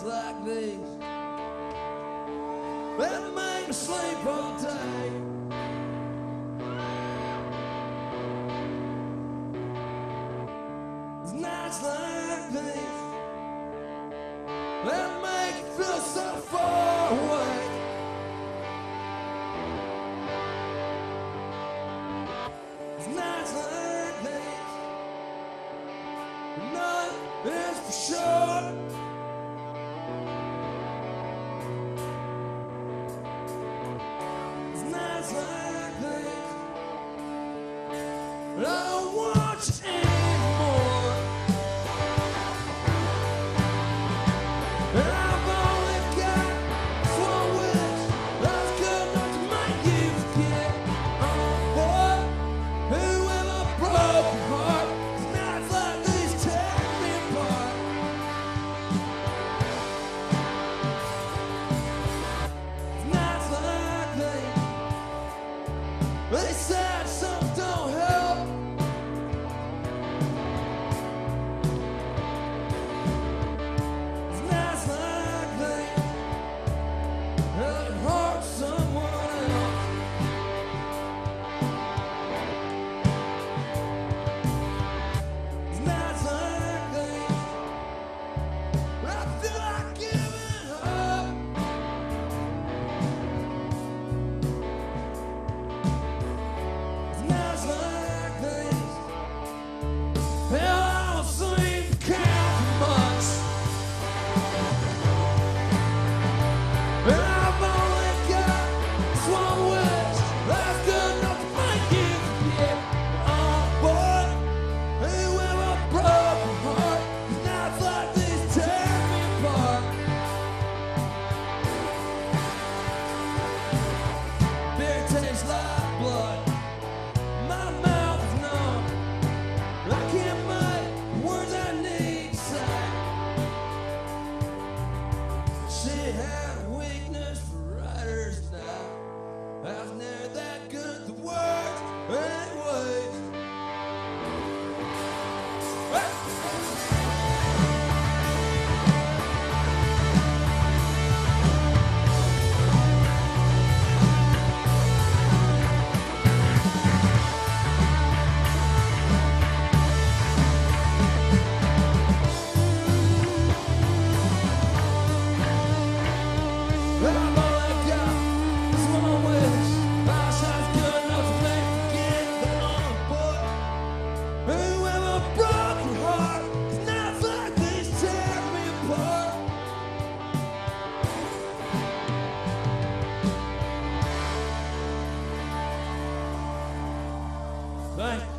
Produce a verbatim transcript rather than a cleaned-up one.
like these that make me sleep all day. It's nights like these that make you feel so far away. It's nights like these, none is for sure. I don't want you anymore. I've only got one wish that's good enough to make you forget. Oh boy, whoever broke your heart, 'cause nights like these tear me apart. It's nights like these, they said some don't help. Tastes like blood. My mouth is numb. I can't make words I need to say. She had a weakness for writers now. I was never that good at the words anyways. Thank you.